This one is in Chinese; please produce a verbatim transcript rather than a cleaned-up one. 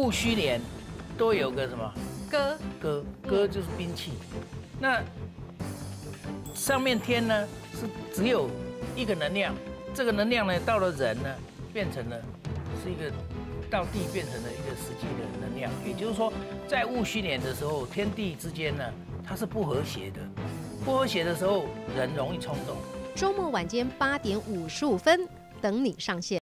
戊戌年都有个什么哥， 戈，戈就是兵器。那上面天呢是只有一个能量，这个能量呢到了人呢变成了是一个到地变成了一个实际的能量。也就是说，在戊戌年的时候，天地之间呢它是不和谐的，不和谐的时候人容易冲动。 周末晚间八点五十五分等你上线。